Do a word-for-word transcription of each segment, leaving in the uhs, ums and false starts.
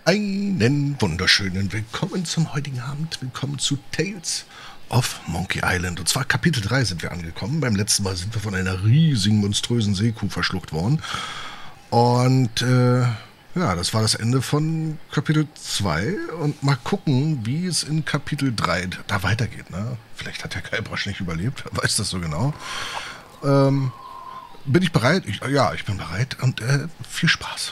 Einen wunderschönen Willkommen zum heutigen Abend. Willkommen zu Tales of Monkey Island. Und zwar Kapitel drei sind wir angekommen. Beim letzten Mal sind wir von einer riesigen, monströsen Seekuh verschluckt worden. Und äh, ja, das war das Ende von Kapitel zwei. Und mal gucken, wie es in Kapitel drei da weitergeht. Ne? Vielleicht hat der Guybrush nicht überlebt. Wer weiß das so genau. Ähm, bin ich bereit? Ich, ja, ich bin bereit. Und äh, viel Spaß.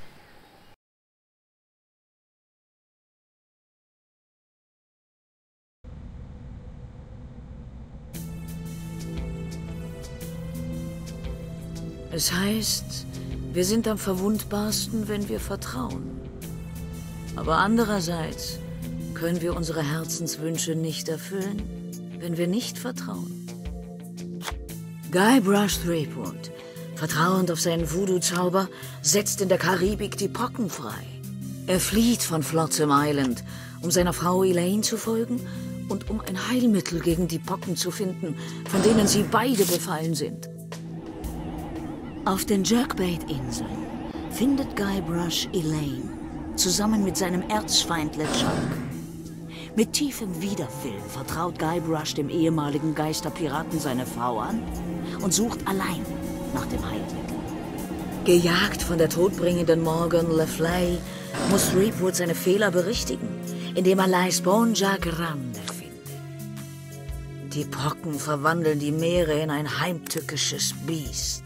Es heißt, wir sind am verwundbarsten, wenn wir vertrauen. Aber andererseits können wir unsere Herzenswünsche nicht erfüllen, wenn wir nicht vertrauen. Guybrush Threepwood, vertrauend auf seinen Voodoo-Zauber, setzt in der Karibik die Pocken frei. Er flieht von Flotsam Island, um seiner Frau Elaine zu folgen und um ein Heilmittel gegen die Pocken zu finden, von denen sie beide befallen sind. Auf den Jerkbait-Inseln findet Guybrush Elaine zusammen mit seinem Erzfeind LeChuck. Mit tiefem Widerwillen vertraut Guybrush dem ehemaligen Geisterpiraten seine Frau an und sucht allein nach dem Heilmittel. Gejagt von der todbringenden Morgan Le Fay muss Threepwood seine Fehler berichtigen, indem er La Esponja Grande findet. Die Pocken verwandeln die Meere in ein heimtückisches Biest.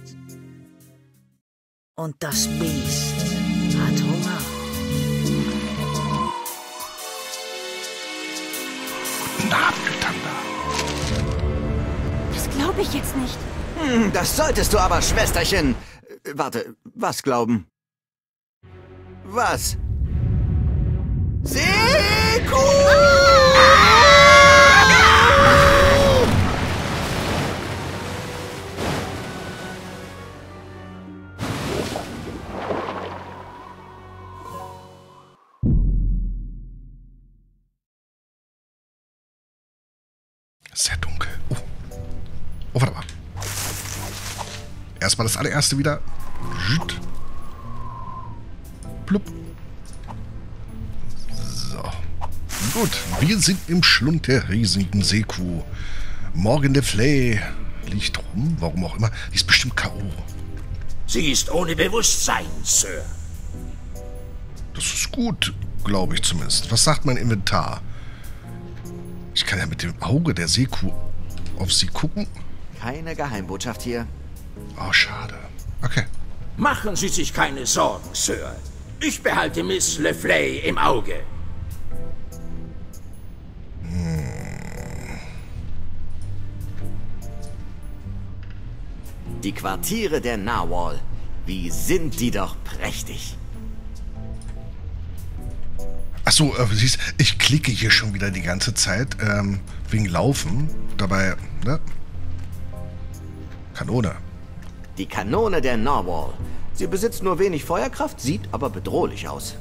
Und das Biest hat Hunger. Na, Thunder. Das glaube ich jetzt nicht. Hm, das solltest du aber, Schwesterchen. Äh, warte, was glauben? Was? Seekuh! Sehr dunkel. Oh. Oh, warte mal. Erstmal das allererste wieder. Plupp. So. Gut. Wir sind im Schlund der riesigen Seekuh. Morgan Le Fay liegt rum. Warum auch immer. Die ist bestimmt K O. Sie ist ohne Bewusstsein, Sir. Das ist gut, glaube ich zumindest. Was sagt mein Inventar? Ich kann ja mit dem Auge der Seekuh auf sie gucken. Keine Geheimbotschaft hier. Oh, schade. Okay. Machen Sie sich keine Sorgen, Sir. Ich behalte Miss Le Fay im Auge. Hm. Die Quartiere der Narwhal. Wie sind die doch prächtig. Achso, äh, siehst, ich klicke hier schon wieder die ganze Zeit, ähm, wegen Laufen. Dabei, ne? Kanone. Die Kanone der Narwhal. Sie besitzt nur wenig Feuerkraft, sieht aber bedrohlich aus.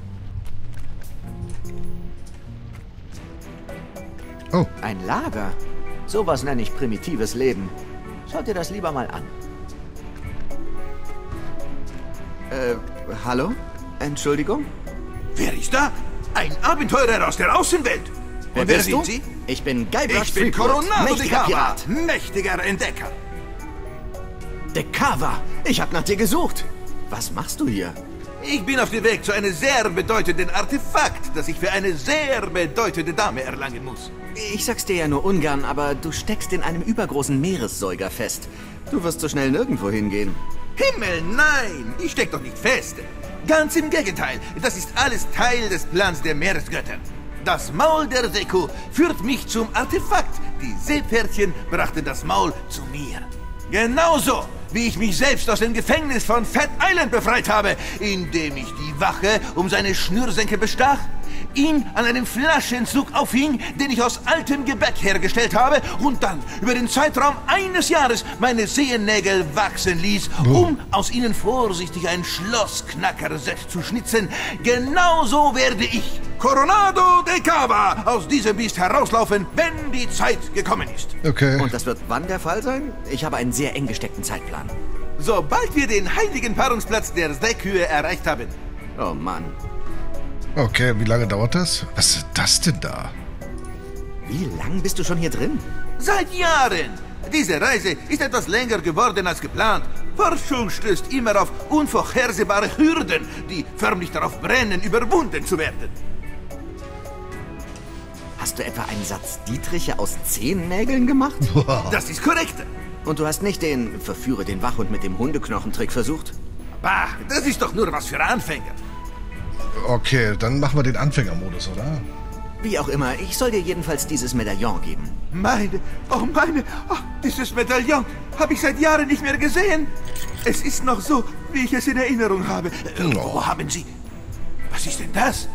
Oh. Ein Lager? Sowas nenne ich primitives Leben. Schaut dir das lieber mal an. Äh, hallo? Entschuldigung? Wer ist da? Ein Abenteurer aus der Außenwelt. Wer Und wer bist sind du? Sie? Ich bin Guybrush Ich bin Threepwood, Coronado de mächtiger Cava, Pirat. mächtiger Entdecker. De Cava, ich hab nach dir gesucht. Was machst du hier? Ich bin auf dem Weg zu einem sehr bedeutenden Artefakt, das ich für eine sehr bedeutende Dame erlangen muss. Ich sag's dir ja nur ungern, aber du steckst in einem übergroßen Meeressäuger fest. Du wirst so schnell nirgendwo hingehen. Himmel, nein! Ich steck doch nicht fest. Ganz im Gegenteil, das ist alles Teil des Plans der Meeresgötter. Das Maul der Seekuh führt mich zum Artefakt. Die Seepferdchen brachten das Maul zu mir. Genauso, wie ich mich selbst aus dem Gefängnis von Fat Island befreit habe, indem ich die Wache um seine Schnürsenkel bestach, ihn an einem Flaschenzug aufhing, den ich aus altem Gebäck hergestellt habe und dann über den Zeitraum eines Jahres meine Zehennägel wachsen ließ, um aus ihnen vorsichtig ein Schlossknackerset zu schnitzen. Genauso werde ich, Coronado de Cava, aus diesem Biest herauslaufen, wenn die Zeit gekommen ist. Okay. Und das wird wann der Fall sein? Ich habe einen sehr eng gesteckten Zeitplan. Sobald wir den heiligen Paarungsplatz der Seekühe erreicht haben. Oh Mann. Okay, wie lange dauert das? Was ist das denn da? Wie lang bist du schon hier drin? Seit Jahren. Diese Reise ist etwas länger geworden als geplant. Forschung stößt immer auf unvorhersehbare Hürden, die förmlich darauf brennen, überwunden zu werden. Hast du etwa einen Satz Dietriche aus zehn Nägeln gemacht? Das ist korrekt. Und du hast nicht den Verführe den Wachhund mit dem Hundeknochentrick versucht? Bah, das ist doch nur was für Anfänger. Okay, dann machen wir den Anfängermodus, oder? Wie auch immer, ich soll dir jedenfalls dieses Medaillon geben. Meine, oh meine, oh, dieses Medaillon habe ich seit Jahren nicht mehr gesehen. Es ist noch so, wie ich es in Erinnerung habe. Äh, Oh. Wo haben Sie... Was ist denn das?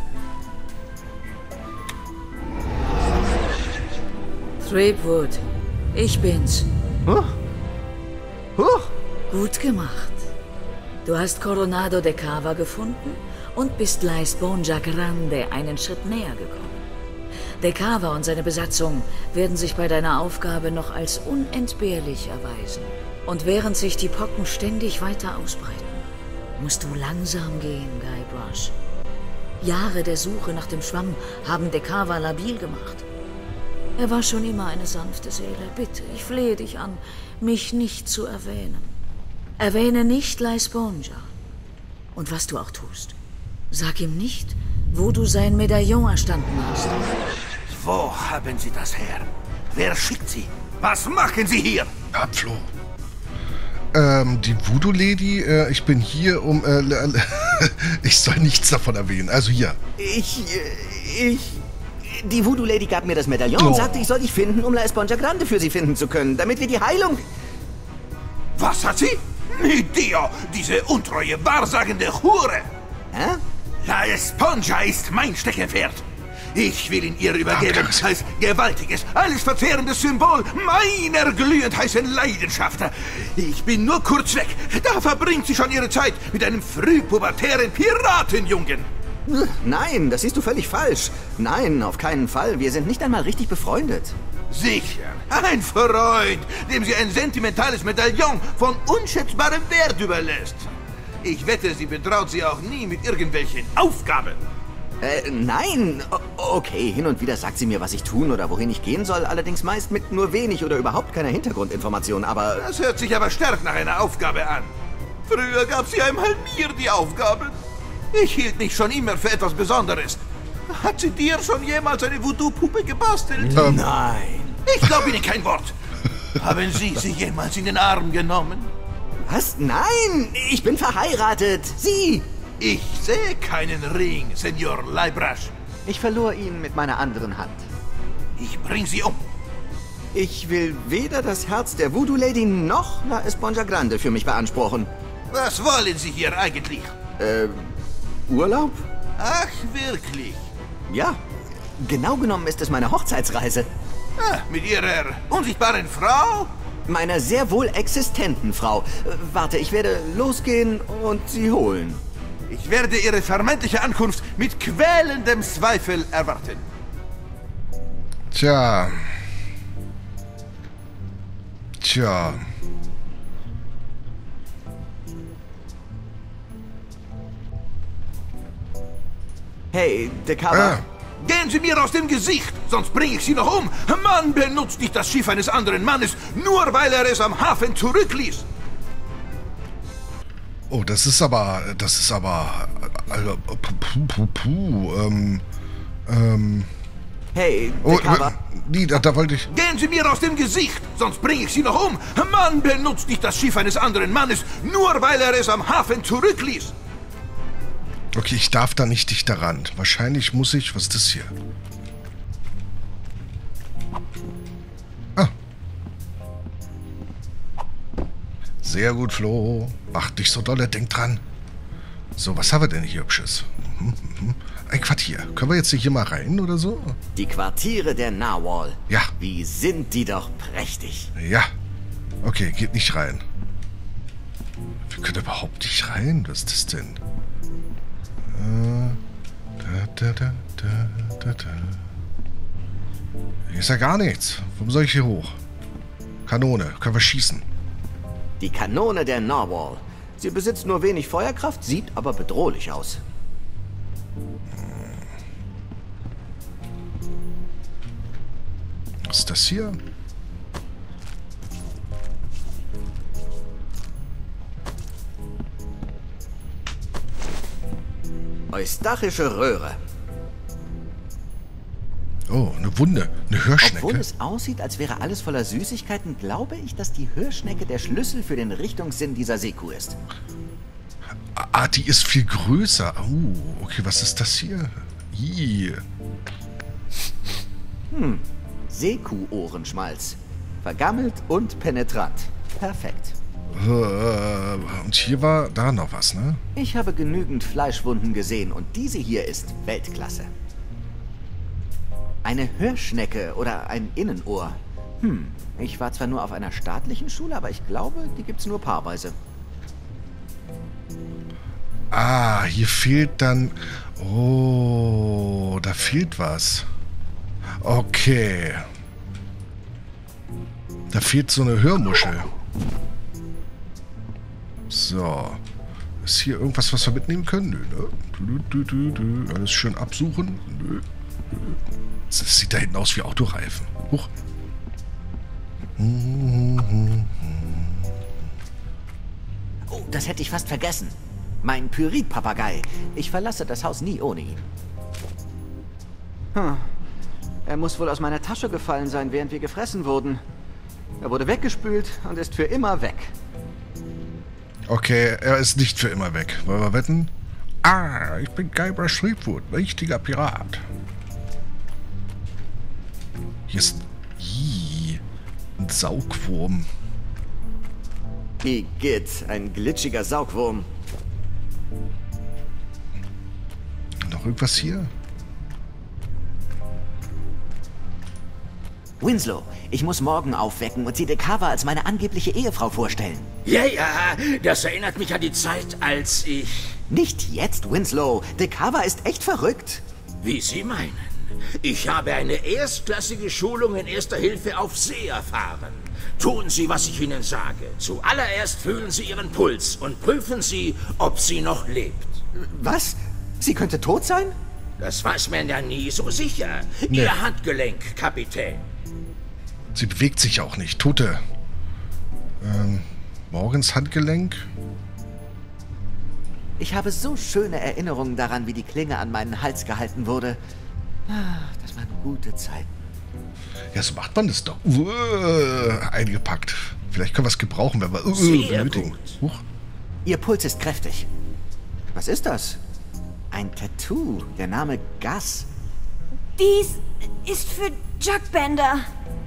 Threepwood, ich bin's. Huch. Huch. Gut gemacht. Du hast Coronado de Cava gefunden und bist La Esponja Grande einen Schritt näher gekommen. De Cava und seine Besatzung werden sich bei deiner Aufgabe noch als unentbehrlich erweisen. Und während sich die Pocken ständig weiter ausbreiten, musst du langsam gehen, Guybrush. Jahre der Suche nach dem Schwamm haben De Cava labil gemacht. Er war schon immer eine sanfte Seele. Bitte, ich flehe dich an, mich nicht zu erwähnen. Erwähne nicht La Esponja. Und was du auch tust, sag ihm nicht, wo du sein Medaillon erstanden hast. Wo haben Sie das her? Wer schickt Sie? Was machen Sie hier? Ja, Flo. Ähm, die Voodoo-Lady, äh, ich bin hier, um, äh, ich soll nichts davon erwähnen. Also hier. Ich, äh, ich... Die Voodoo-Lady gab mir das Medaillon Oh. und sagte, ich soll dich finden, um La Esponja Grande für sie finden zu können, damit wir die Heilung... Was hat sie? Mit dir, diese untreue, wahrsagende Hure! Hä? La Esponja ist mein Steckenpferd. Ich will ihn ihr übergeben Danke. als gewaltiges, alles verzehrendes Symbol meiner glühend heißen Leidenschaft. Ich bin nur kurz weg. Da verbringt sie schon ihre Zeit mit einem frühpubertären Piratenjungen. Nein, das siehst du völlig falsch. Nein, auf keinen Fall. Wir sind nicht einmal richtig befreundet. Sicher, ein Freund, dem sie ein sentimentales Medaillon von unschätzbarem Wert überlässt. Ich wette, sie betraut sie auch nie mit irgendwelchen Aufgaben. Äh, nein. O okay, hin und wieder sagt sie mir, was ich tun oder wohin ich gehen soll, allerdings meist mit nur wenig oder überhaupt keiner Hintergrundinformation, aber... Das hört sich aber stark nach einer Aufgabe an. Früher gab sie einmal mir die Aufgaben. Ich hielt mich schon immer für etwas Besonderes. Hat sie dir schon jemals eine Voodoo-Puppe gebastelt? Ähm. Nein. Ich glaube Ihnen kein Wort. Haben Sie sie jemals in den Arm genommen? Was? Nein, ich bin verheiratet. Sie! Ich sehe keinen Ring, Senor Guybrush. Ich verlor ihn mit meiner anderen Hand. Ich bring Sie um. Ich will weder das Herz der Voodoo-Lady noch La Esponja Grande für mich beanspruchen. Was wollen Sie hier eigentlich? Äh, Urlaub? Ach, wirklich? Ja, genau genommen ist es meine Hochzeitsreise. Ah, mit Ihrer unsichtbaren Frau? Meiner sehr wohl existenten Frau. Äh, warte, ich werde losgehen und sie holen. Ich werde Ihre vermeintliche Ankunft mit quälendem Zweifel erwarten. Tja. Tja. Hey, De Cava. Ah. Gehen Sie mir aus dem Gesicht, sonst bringe ich Sie noch um. Man benutzt nicht das Schiff eines anderen Mannes, nur weil er es am Hafen zurückließ. Oh, das ist aber, das ist aber, also, puh, puh, puh, ähm, ähm, Hey, De oh, Cava. nee, da, da wollte ich, Gehen Sie mir aus dem Gesicht, sonst bringe ich Sie noch um. Man benutzt nicht das Schiff eines anderen Mannes, nur weil er es am Hafen zurückließ. okay, ich darf da nicht dicht daran. Wahrscheinlich muss ich, was ist das hier? Ah. Sehr gut, Flo. Macht nicht so dolle, denk dran. So, was haben wir denn hier Hübsches? Mhm, mhm. Ein Quartier. Können wir jetzt hier mal rein oder so? Die Quartiere der Narwhal. Ja. Wie sind die doch prächtig. Ja. Okay, geht nicht rein. Wir können überhaupt nicht rein. Was ist das denn? Äh, da, da, da, da, da, da. Hier ist ja gar nichts. Warum soll ich hier hoch? Kanone. Können wir schießen? Die Kanone der Narwhal. Sie besitzt nur wenig Feuerkraft, sieht aber bedrohlich aus. Was ist das hier? Eustachische Röhre. Oh, eine Wunde. Eine Hörschnecke. Obwohl es aussieht, als wäre alles voller Süßigkeiten, glaube ich, dass die Hörschnecke der Schlüssel für den Richtungssinn dieser Seekuh ist. Ah, die ist viel größer. Oh, okay, was ist das hier? Ih. Hm, Seekuh-Ohrenschmalz. Vergammelt und penetrant. Perfekt. Und hier war da noch was, ne? Ich habe genügend Fleischwunden gesehen und diese hier ist Weltklasse. Eine Hörschnecke oder ein Innenohr. Hm, ich war zwar nur auf einer staatlichen Schule, aber ich glaube, die gibt's nur paarweise. Ah, hier fehlt dann... Oh, da fehlt was. Okay. Da fehlt so eine Hörmuschel. So. Ist hier irgendwas, was wir mitnehmen können? Nö, ne? Du, du, du, du. Alles schön absuchen? Nö. Das sieht da hinten aus wie Autoreifen. Huch. Oh, das hätte ich fast vergessen. Mein Pyrit-Papagei. Ich verlasse das Haus nie ohne ihn. Hm. Er muss wohl aus meiner Tasche gefallen sein, während wir gefressen wurden. Er wurde weggespült und ist für immer weg. Okay, er ist nicht für immer weg. Wollen wir wetten? Ah, ich bin Guybrush Threepwood, richtiger Pirat. Hier ist Ii, ein Saugwurm. Igitt, ein glitschiger Saugwurm. Noch irgendwas hier? Winslow, ich muss morgen aufwecken und sie Dekava als meine angebliche Ehefrau vorstellen. Ja, ja, das erinnert mich an die Zeit, als ich... Nicht jetzt, Winslow. Dekava ist echt verrückt. Wie Sie meinen. Ich habe eine erstklassige Schulung in Erster Hilfe auf See erfahren. Tun Sie, was ich Ihnen sage. Zuallererst fühlen Sie Ihren Puls und prüfen Sie, ob sie noch lebt. Was? Sie könnte tot sein? Das weiß man ja nie so sicher. Nee. Ihr Handgelenk, Kapitän. Sie bewegt sich auch nicht. Tote. Ähm, Morgens Handgelenk. Ich habe so schöne Erinnerungen daran, wie die Klinge an meinen Hals gehalten wurde. Das waren gute Zeiten. Ja, so macht man das doch. Uah, eingepackt. Vielleicht können wir es gebrauchen, wenn wir uh, Sehr benötigen. gut. Huch. Ihr Puls ist kräftig. Was ist das? Ein Tattoo. Der Name Gus. Dies ist für Chuck Bender.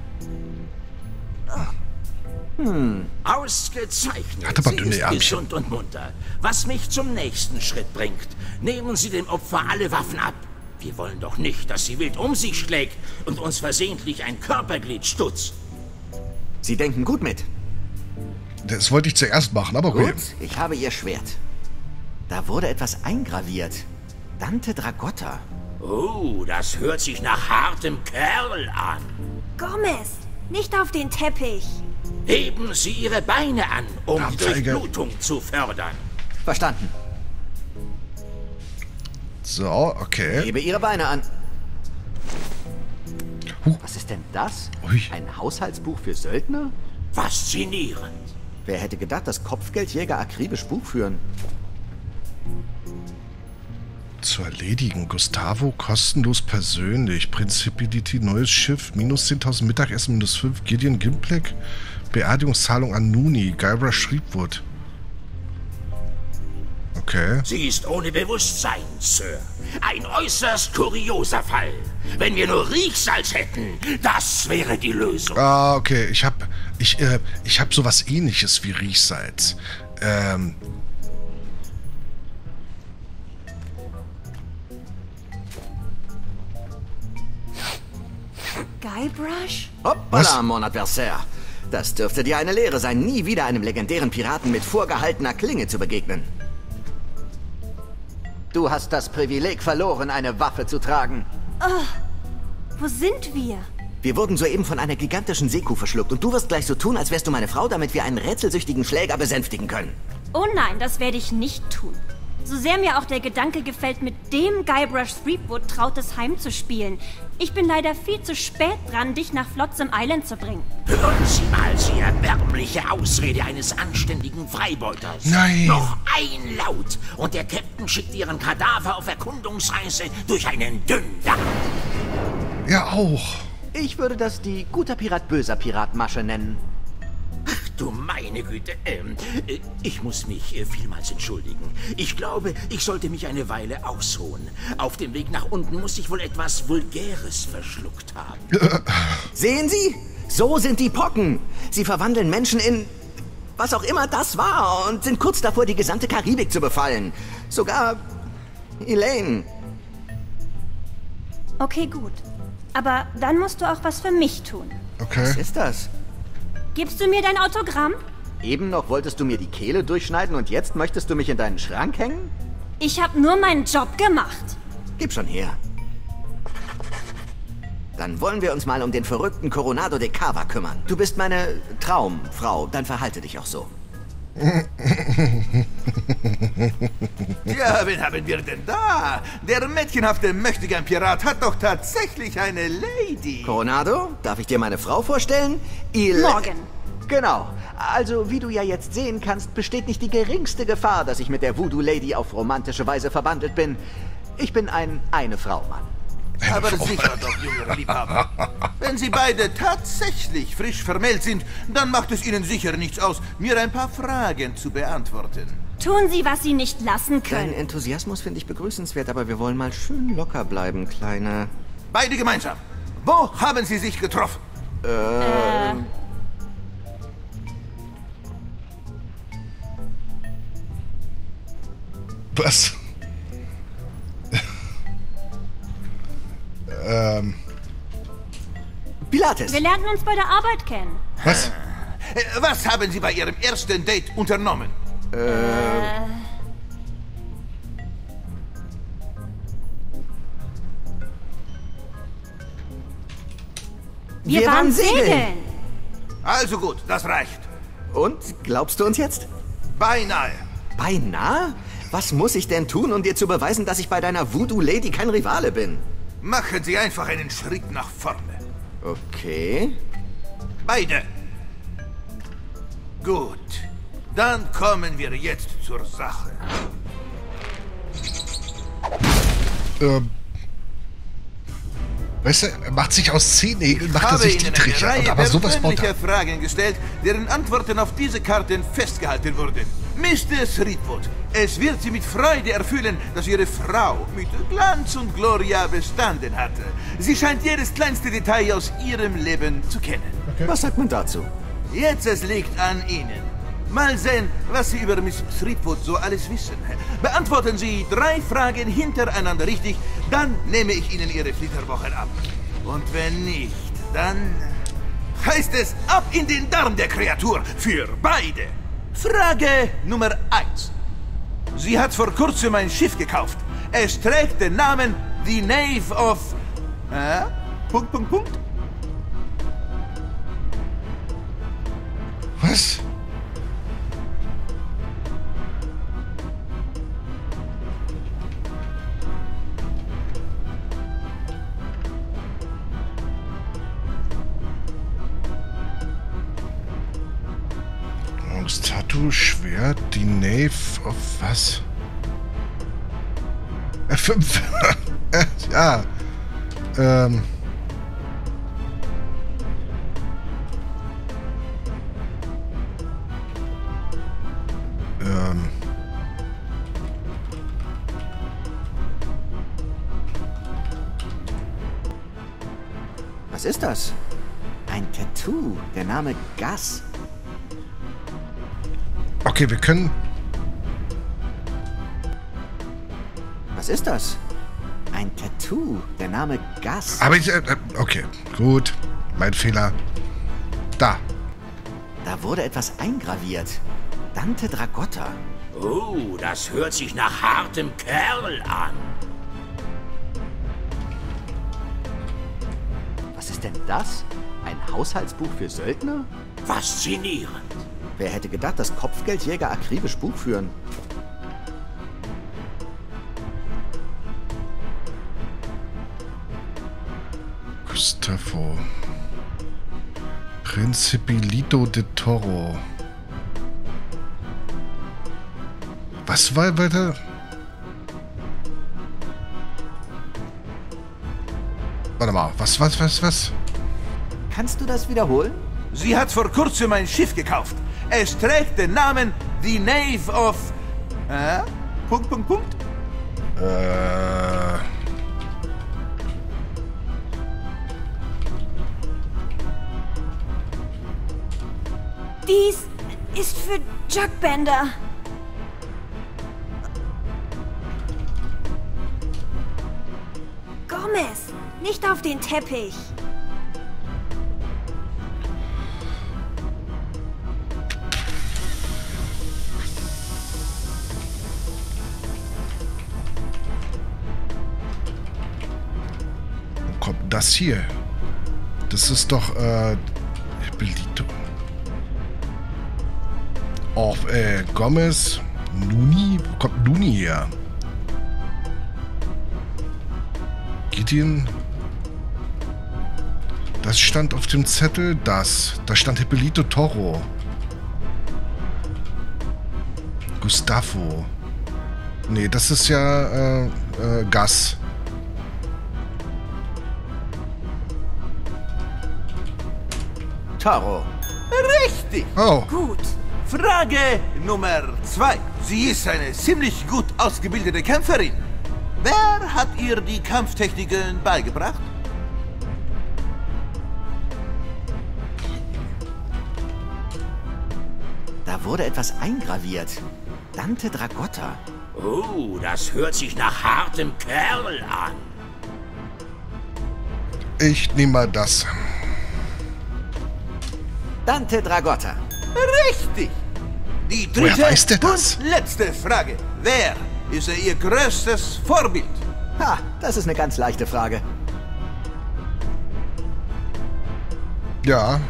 Ausgezeichnet. Hat aber Sie dünne ist Ärmchen. gesund und munter. Was mich zum nächsten Schritt bringt. Nehmen Sie dem Opfer alle Waffen ab. Wir wollen doch nicht, dass sie wild um sich schlägt und uns versehentlich ein Körperglied stutzt. Sie denken gut mit. Das wollte ich zuerst machen, aber okay. Gut, ich habe ihr Schwert. Da wurde etwas eingraviert. Dante Dragotta. Oh, das hört sich nach hartem Kerl an. Gomez, nicht auf den Teppich. Heben Sie Ihre Beine an, um die Abzeiger. Durchblutung zu fördern. Verstanden. So, okay. Hebe Ihre Beine an. Huh. Was ist denn das? Ui. Ein Haushaltsbuch für Söldner? Faszinierend. Wer hätte gedacht, dass Kopfgeldjäger akribisch Buch führen? Zu erledigen. Gustavo kostenlos persönlich. Principality, neues Schiff. Minus zehntausend Mittagessen, minus fünf. Gideon Gimplek. Beerdigungszahlung an Nooney. Guybrush Threepwood. Okay. Sie ist ohne Bewusstsein, Sir. Ein äußerst kurioser Fall. Wenn wir nur Riechsalz hätten, das wäre die Lösung. Ah, okay. Ich hab, ich, äh, ich hab sowas ähnliches wie Riechsalz. Ähm. Guybrush? Hoppala, mon adversaire. Das dürfte dir eine Lehre sein, nie wieder einem legendären Piraten mit vorgehaltener Klinge zu begegnen. Du hast das Privileg verloren, eine Waffe zu tragen. Wo sind wir? Wir wurden soeben von einer gigantischen Seekuh verschluckt und du wirst gleich so tun, als wärst du meine Frau, damit wir einen rätselsüchtigen Schläger besänftigen können. Oh nein, das werde ich nicht tun. So sehr mir auch der Gedanke gefällt, mit dem Guybrush Threepwood trautes Heim zu spielen. Ich bin leider viel zu spät dran, dich nach Flotsam Island zu bringen. Hören Sie mal, Sie erbärmliche Ausrede eines anständigen Freibeuters. Nein. Noch ein Laut und der Captain schickt Ihren Kadaver auf Erkundungsreise durch einen Dünndarm. Ja, auch. Ich würde das die guter Pirat, böser Pirat Masche nennen. Ach du meine Güte, ähm, äh, ich muss mich äh, vielmals entschuldigen. Ich glaube, ich sollte mich eine Weile ausruhen. Auf dem Weg nach unten muss ich wohl etwas Vulgäres verschluckt haben. Sehen Sie? So sind die Pocken. Sie verwandeln Menschen in... was auch immer das war und sind kurz davor, die gesamte Karibik zu befallen. Sogar... Elaine. Okay, gut. Aber dann musst du auch was für mich tun. Okay. Was ist das? Gibst du mir dein Autogramm? Eben noch wolltest du mir die Kehle durchschneiden und jetzt möchtest du mich in deinen Schrank hängen? Ich habe nur meinen Job gemacht. Gib schon her. Dann wollen wir uns mal um den verrückten Coronado de Cava kümmern. Du bist meine Traumfrau, dann verhalte dich auch so. Ja, wen haben wir denn da? Der mädchenhafte Möchtegern-Pirat hat doch tatsächlich eine Lady. Coronado, darf ich dir meine Frau vorstellen? Il Morgan. Genau. Also, wie du ja jetzt sehen kannst, besteht nicht die geringste Gefahr, dass ich mit der Voodoo-Lady auf romantische Weise verbandelt bin. Ich bin ein Eine-Frau-Mann. Aber sicher doch, junger Liebhaber. Wenn Sie beide tatsächlich frisch vermählt sind, dann macht es Ihnen sicher nichts aus, mir ein paar Fragen zu beantworten. Tun Sie, was Sie nicht lassen Deinen können. Enthusiasmus finde ich begrüßenswert, aber wir wollen mal schön locker bleiben, Kleine. Beide gemeinsam. Wo haben Sie sich getroffen? Äh... Was? ähm... Pilates. Wir lernten uns bei der Arbeit kennen. Was? Äh, Was haben Sie bei Ihrem ersten Date unternommen? Äh... Wir, Wir waren waren segeln. segeln. Also gut, das reicht. Und, glaubst du uns jetzt? Beinahe. Beinahe? Was muss ich denn tun, um dir zu beweisen, dass ich bei deiner Voodoo-Lady kein Rivale bin? Machen Sie einfach einen Schritt nach vorne. Okay. Beide. Gut. Dann kommen wir jetzt zur Sache. Ähm... Weißt du, er macht sich aus Zehennägeln, macht er habe sich die Ihnen Tricher. eine Und Reihe aber sowas baut persönlicher er. Fragen gestellt, deren Antworten auf diese Karten festgehalten wurden. Mister Threepwood, es wird Sie mit Freude erfüllen, dass Ihre Frau mit Glanz und Gloria bestanden hatte. Sie scheint jedes kleinste Detail aus Ihrem Leben zu kennen. Was sagt man dazu? Jetzt es liegt an Ihnen. Mal sehen, was Sie über Miss Threepwood so alles wissen. Beantworten Sie drei Fragen hintereinander richtig, dann nehme ich Ihnen Ihre Flitterwochen ab. Und wenn nicht, dann heißt es ab in den Darm der Kreatur für beide. Frage Nummer eins. Sie hat vor kurzem ein Schiff gekauft. Es trägt den Namen The Knave of... Äh? Punkt, Punkt, Punkt. Was? Tattoo, Schwert, die Knave of was? F fünf. Ja. Ähm. Ähm. Was ist das? Ein Tattoo. Der Name Gus. Okay, wir können... Was ist das? Ein Tattoo. Der Name Gus. Aber ich... Äh, okay, gut. Mein Fehler. Da. Da wurde etwas eingraviert. Dante Dragotta. Oh, das hört sich nach hartem Kerl an. Was ist denn das? Ein Haushaltsbuch für Söldner? Faszinierend. Wer hätte gedacht, dass Kopfgeldjäger akribisch Buch führen? Gustavo. Principilito de Toro. Was war weiter? Warte mal, was, was, was, was? Kannst du das wiederholen? Sie hat vor kurzem ein Schiff gekauft. Es trägt den Namen The Knave of... Äh? Punkt, Punkt, Punkt? Äh... Dies ist für Jugbender. Gomez, nicht auf den Teppich. Wo kommt das hier? Das ist doch, äh... Belito. Oh, äh, Gomez. Nuni? Wo kommt Nuni her? Gideon. Das stand auf dem Zettel, das. Da stand Hippolito Toro. Gustavo. Nee, das ist ja, äh, äh, Gas. Toro. Richtig. Oh. Gut. Frage Nummer zwei. Sie ist eine ziemlich gut ausgebildete Kämpferin. Wer hat ihr die Kampftechniken beigebracht? Da wurde etwas eingraviert. Dante Dragotta. Oh, das hört sich nach hartem Kerl an. Ich nehme mal das. Dante Dragotta. Richtig. Die Woher dritte weiß der das? und letzte Frage. Wer ist ihr größtes Vorbild? Ha, das ist eine ganz leichte Frage. Ja.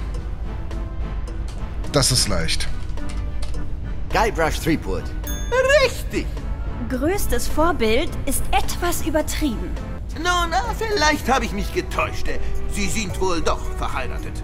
Das ist leicht. Guybrush Threepwood. Richtig. Größtes Vorbild ist etwas übertrieben. Nun, na, vielleicht habe ich mich getäuscht. Sie sind wohl doch verheiratet.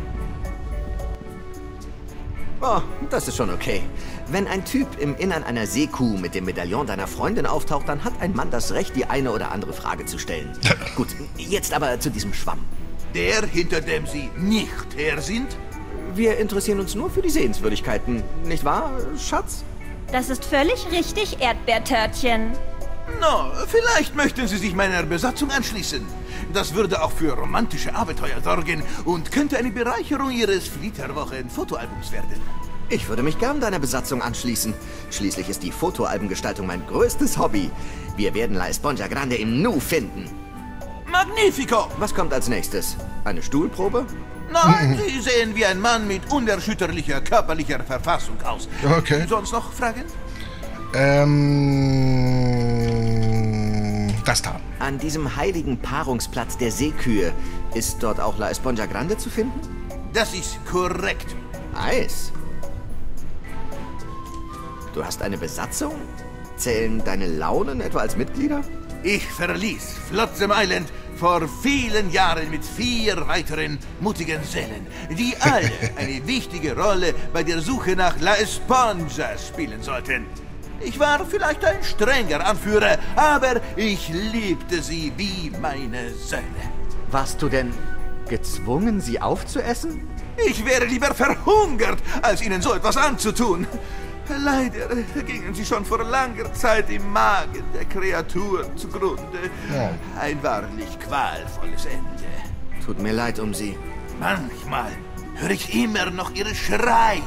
Oh, das ist schon okay. Wenn ein Typ im Innern einer Seekuh mit dem Medaillon deiner Freundin auftaucht, dann hat ein Mann das Recht, die eine oder andere Frage zu stellen. Gut, jetzt aber zu diesem Schwamm. Der, hinter dem Sie nicht her sind? Wir interessieren uns nur für die Sehenswürdigkeiten, nicht wahr, Schatz? Das ist völlig richtig, Erdbeertörtchen. No, vielleicht möchten Sie sich meiner Besatzung anschließen. Das würde auch für romantische Abenteuer sorgen und könnte eine Bereicherung Ihres Flitterwochen-Fotoalbums werden. Ich würde mich gern deiner Besatzung anschließen. Schließlich ist die Fotoalbengestaltung mein größtes Hobby. Wir werden La Esponja Grande im Nu finden. Magnifico! Was kommt als nächstes? Eine Stuhlprobe? Nein, Sie sehen wie ein Mann mit unerschütterlicher körperlicher Verfassung aus. Okay. Sonst noch Fragen? Ähm... Das da. An diesem heiligen Paarungsplatz der Seekühe ist dort auch La Esponja Grande zu finden? Das ist korrekt. Eis. Du hast eine Besatzung? Zählen deine Launen etwa als Mitglieder? Ich verließ Flotsam Island vor vielen Jahren mit vier weiteren mutigen Seelen, die alle eine wichtige Rolle bei der Suche nach La Esponja spielen sollten. Ich war vielleicht ein strenger Anführer, aber ich liebte sie wie meine Söhne. Warst du denn gezwungen, sie aufzuessen? Ich wäre lieber verhungert, als ihnen so etwas anzutun. Leider gingen sie schon vor langer Zeit im Magen der Kreatur zugrunde. Ja. Ein wahrlich qualvolles Ende. Tut mir leid um sie. Manchmal höre ich immer noch ihre Schreie.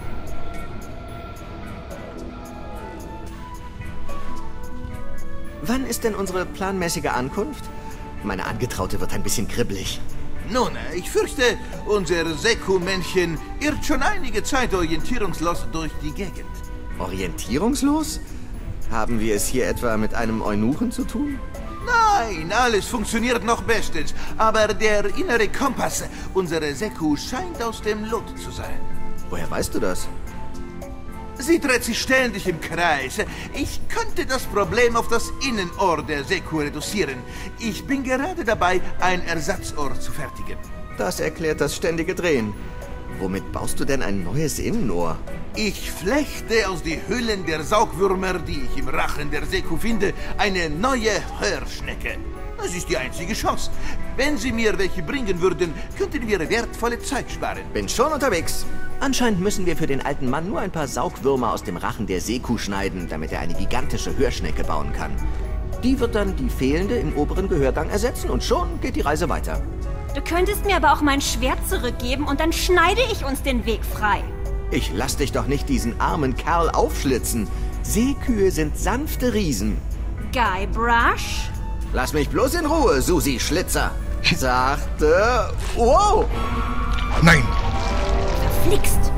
Wann ist denn unsere planmäßige Ankunft? Meine Angetraute wird ein bisschen kribbelig. Nun, ich fürchte, unser Seku-Männchen irrt schon einige Zeit orientierungslos durch die Gegend. Orientierungslos? Haben wir es hier etwa mit einem Eunuchen zu tun? Nein, alles funktioniert noch bestens. Aber der innere Kompass unserer Seku scheint aus dem Lot zu sein. Woher weißt du das? Sie dreht sich ständig im Kreis. Ich könnte das Problem auf das Innenohr der Seekuh reduzieren. Ich bin gerade dabei, ein Ersatzohr zu fertigen. Das erklärt das ständige Drehen. Womit baust du denn ein neues Innenohr? Ich flechte aus den Hüllen der Saugwürmer, die ich im Rachen der Seekuh finde, eine neue Hörschnecke. Das ist die einzige Chance. Wenn Sie mir welche bringen würden, könnten wir wertvolle Zeit sparen. Bin schon unterwegs. Anscheinend müssen wir für den alten Mann nur ein paar Saugwürmer aus dem Rachen der Seekuh schneiden, damit er eine gigantische Hörschnecke bauen kann. Die wird dann die fehlende im oberen Gehörgang ersetzen und schon geht die Reise weiter. Du könntest mir aber auch mein Schwert zurückgeben und dann schneide ich uns den Weg frei. Ich lass dich doch nicht diesen armen Kerl aufschlitzen. Seekühe sind sanfte Riesen. Guybrush? Lass mich bloß in Ruhe, Susi Schlitzer. Sachte. Wow! Nein! Verflixt!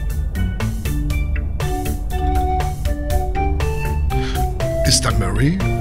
Ist da Murray?